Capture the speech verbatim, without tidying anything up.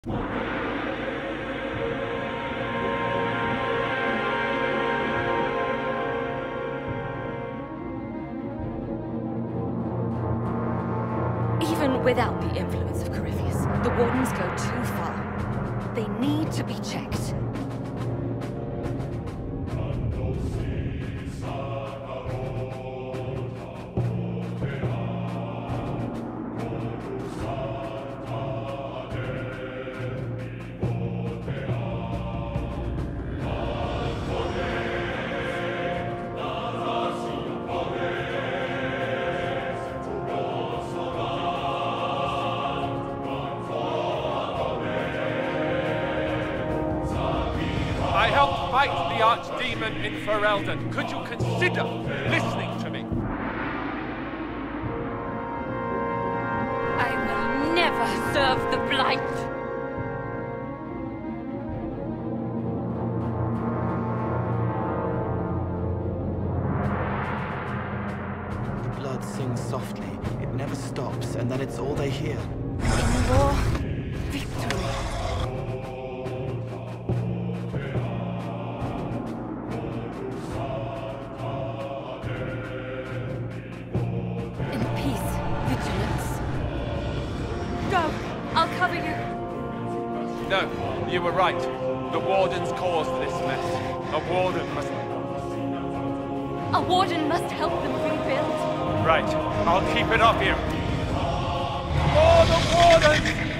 Even without the influence of Corypheus, the Wardens go too far. They need to be checked. I helped fight the Archdemon in Ferelden. Could you consider listening to me? I will never serve the Blight! The blood sings softly, it never stops, and then it's all they hear. In war, victory. In peace, vigilance. Go! I'll cover you! No, you were right. The Wardens caused this mess. A Warden must... A Warden must help them rebuild. Right, I'll keep it up here. For the Wardens!